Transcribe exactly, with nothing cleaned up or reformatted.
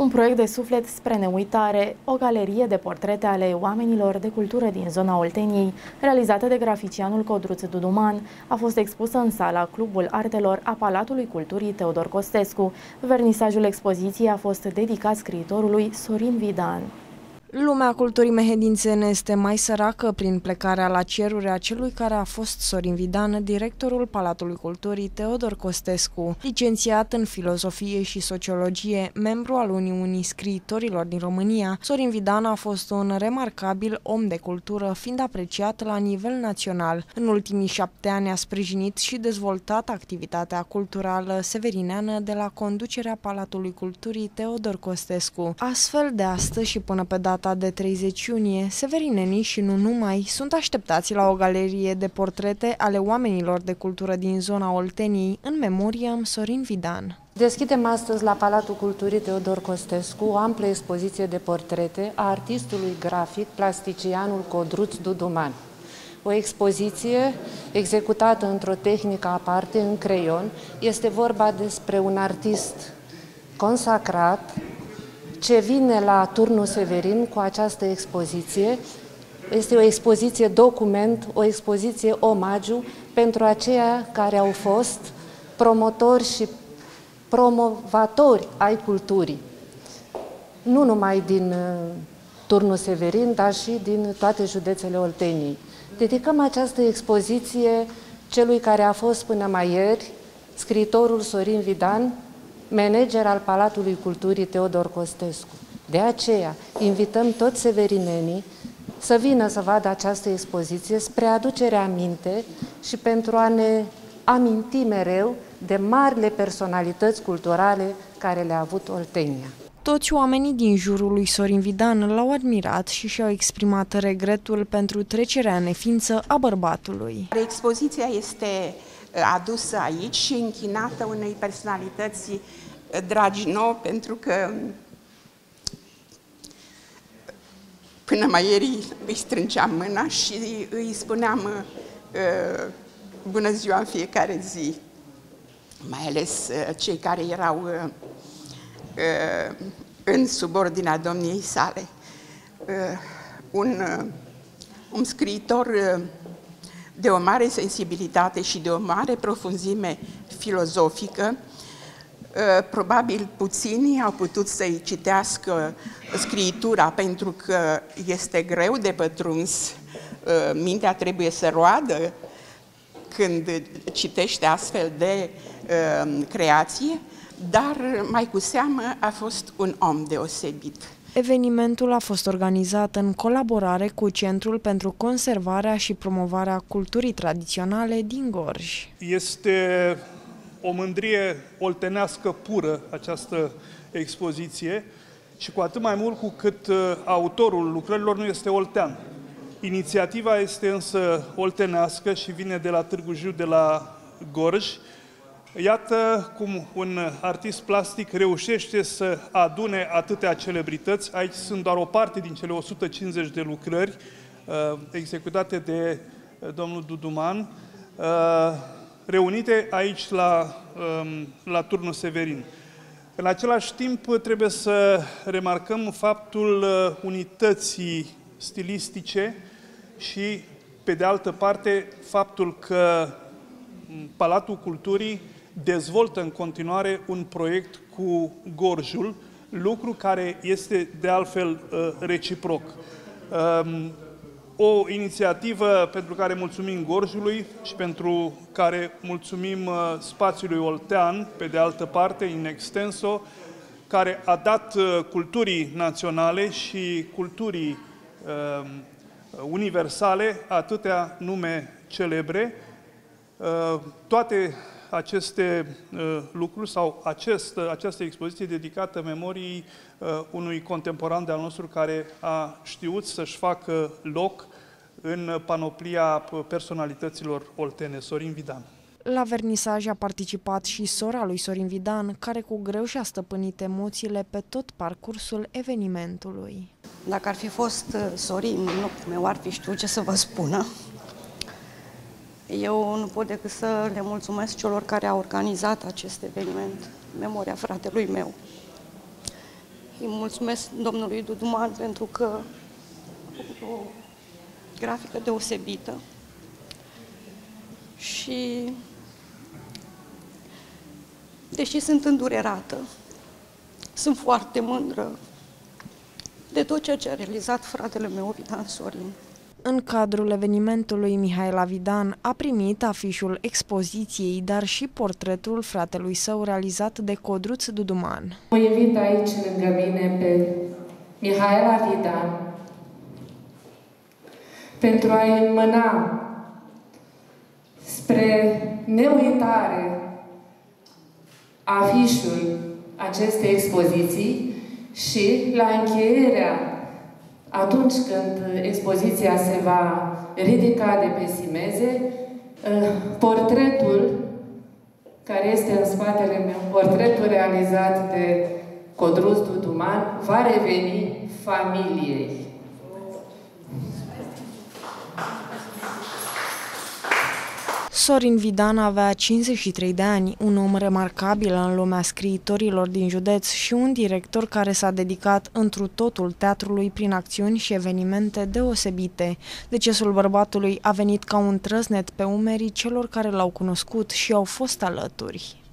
Un proiect de suflet spre neuitare, o galerie de portrete ale oamenilor de cultură din zona Olteniei, realizată de graficianul Codruț Duduman, a fost expusă în sala Clubul Artelor a Palatului Culturii Teodor Costescu. Vernisajul expoziției a fost dedicat scriitorului Sorin Vidan. Lumea culturii mehedințene este mai săracă prin plecarea la ceruri a celui care a fost Sorin Vidan, directorul Palatului Culturii Teodor Costescu. Licențiat în filozofie și sociologie, membru al Uniunii Scriitorilor din România, Sorin Vidan a fost un remarcabil om de cultură, fiind apreciat la nivel național. În ultimii șapte ani a sprijinit și dezvoltat activitatea culturală severineană de la conducerea Palatului Culturii Teodor Costescu. Astfel, de astăzi și până pe data de treizeci iunie, severinenii și nu numai sunt așteptați la o galerie de portrete ale oamenilor de cultură din zona Olteniei, în memoria Sorin Vidan. Deschidem astăzi la Palatul Culturii Teodor Costescu o amplă expoziție de portrete a artistului grafic, plasticianul Codruț Duduman. O expoziție executată într-o tehnică aparte, în creion. Este vorba despre un artist consacrat ce vine la Turnul Severin cu această expoziție. Este o expoziție document, o expoziție omagiu pentru aceia care au fost promotori și promovatori ai culturii. Nu numai din Turnul Severin, dar și din toate județele Olteniei. Dedicăm această expoziție celui care a fost până mai ieri scriitorul Sorin Vidan, manager al Palatului Culturii Teodor Costescu. De aceea, invităm toți severinenii să vină să vadă această expoziție spre aducerea aminte și pentru a ne aminti mereu de marile personalități culturale care le-a avut Oltenia. Toți oamenii din jurul lui Sorin Vidan l-au admirat și și-au exprimat regretul pentru trecerea în neființă a bărbatului. Expoziția este adusă aici și închinată unei personalități dragi nouă, pentru că până mai ieri îi strângeam mâna și îi spuneam uh, bună ziua în fiecare zi, mai ales uh, cei care erau uh, uh, în subordinea domniei sale. Uh, un, uh, un scriitor uh, de o mare sensibilitate și de o mare profunzime filozofică. Probabil puțini au putut să-i citească scriitura pentru că este greu de pătruns, mintea trebuie să roadă când citește astfel de creație, dar mai cu seamă a fost un om deosebit. Evenimentul a fost organizat în colaborare cu Centrul pentru Conservarea și Promovarea Culturii Tradiționale din Gorj. Este o mândrie oltenească pură această expoziție și cu atât mai mult cu cât autorul lucrărilor nu este oltean. Inițiativa este însă oltenească și vine de la Târgu Jiu, de la Gorj. Iată cum un artist plastic reușește să adune atâtea celebrități. Aici sunt doar o parte din cele o sută cincizeci de lucrări uh, executate de uh, domnul Duduman, uh, reunite aici la, um, la Turnul Severin. În același timp, trebuie să remarcăm faptul uh, unității stilistice și, pe de altă parte, faptul că Palatul Culturii dezvoltă în continuare un proiect cu Gorjul, lucru care este de altfel reciproc. O inițiativă pentru care mulțumim Gorjului și pentru care mulțumim spațiului oltean, pe de altă parte, in extenso, care a dat culturii naționale și culturii universale atâtea nume celebre. Toate aceste uh, lucruri sau acest, această expoziție dedicată memoriei uh, unui contemporan de-al nostru care a știut să-și facă loc în panoplia personalităților oltene, Sorin Vidan. La vernisaj a participat și sora lui Sorin Vidan, care cu greu și-a stăpânit emoțiile pe tot parcursul evenimentului. Dacă ar fi fost Sorin, nu meu ar fi știut ce să vă spună. Eu nu pot decât să le mulțumesc celor care au organizat acest eveniment, memoria fratelui meu. îi mulțumesc domnului Duduman pentru că a făcut o grafică deosebită și, deși sunt îndurerată, sunt foarte mândră de tot ceea ce a realizat fratele meu, Vidan Sorin. În cadrul evenimentului, Mihaela Vidan a primit afișul expoziției, dar și portretul fratelui său realizat de Codruț Duduman. Mă invit aici lângă mine pe Mihaela Vidan pentru a-i înmâna spre neuitare afișul acestei expoziții și la încheierea, atunci când expoziția se va ridica de pe simeze, portretul care este în spatele meu, portretul realizat de Codruț Duduman, va reveni familiei. Sorin Vidan avea cincizeci și trei de ani, un om remarcabil în lumea scriitorilor din județ și un director care s-a dedicat întru totul teatrului prin acțiuni și evenimente deosebite. Decesul bărbatului a venit ca un trăsnet pe umerii celor care l-au cunoscut și au fost alături.